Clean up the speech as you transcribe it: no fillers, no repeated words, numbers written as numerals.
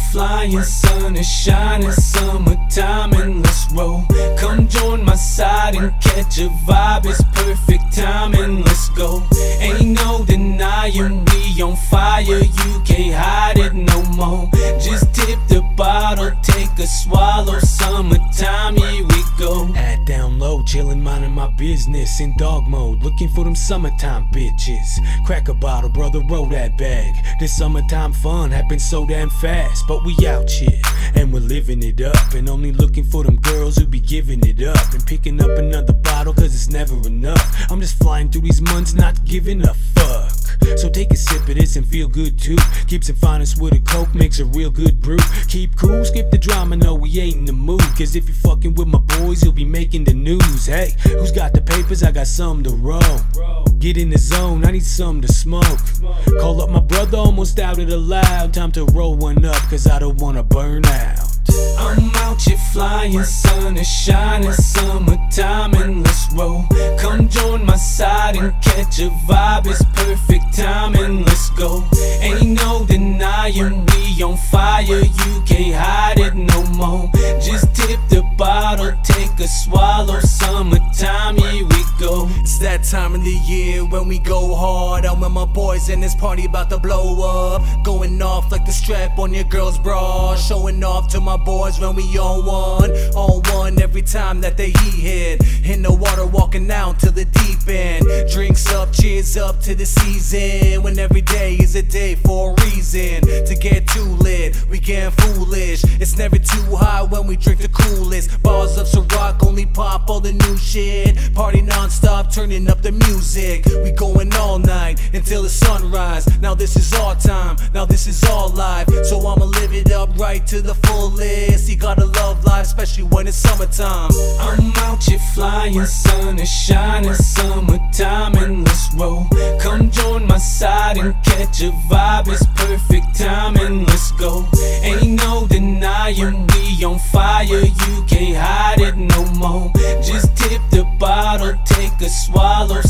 flying, sun is shining, summertime, and let's roll. Come join my side and catch a vibe, it's perfect timing, let's go. Ain't no denying we on fire, you can't hide it no more. Just tip the bottle, take a swallow, summertime, here we go. Head down low, chillin', minding my business, in dog mode, looking for them summertime bitches. Crack a bottle, brother, roll that bag. This summertime fun happens so damn fast, but we out here and we're living it up, and only looking for them girls who be giving it up and picking up another bottle, cause it's never enough. I'm just flying through these months, not giving a fuck. So take a sip of this and feel good too. Keep some finest with a coke, makes a real good brew. Keep cool, skip the drama, no we ain't in the mood, cause if you're fucking with my boys, you'll be making the news. Hey, who's got the papers? I got some to roll. Get in the zone, I need some to smoke. Call up my brother, almost out of the loud. Time to roll one up, cause I don't wanna burn out. I'm out here flying, sun is shining, summertime, and let's roll. Come join my side and catch a vibe, it's perfect timing, let's go. Ain't no denying we on fire, you can't hide it no more. Just tip the bottle, take a swallow, summertime, here we go. It's that time of the year when we go hard. I'm with my boys and this party about to blow up. Going off like the strap on your girl's bra. Showing off to my boys when we on one every time that they hit. In the water, walking out to the deep end. Drinks up, cheers up to the season. When every day is a day for a reason. To get too lit, we getting foolish. It's never too high when we drink the coolest. Bars of Ciroc, only pop all the new shit. Party non-stop, turning up the music. We going all night until the sunrise. Now this is our time, now this is all life. So I'ma live it up right to the fullest. You gotta love life, especially when it's summertime. I'm out here flying, sun is shining, summertime, and let's roll. Come join my side and catch a vibe, it's perfect timing, let's go. Ain't no denying we on fire, you can't hide it no more. Just tip the bottle, take a swallow,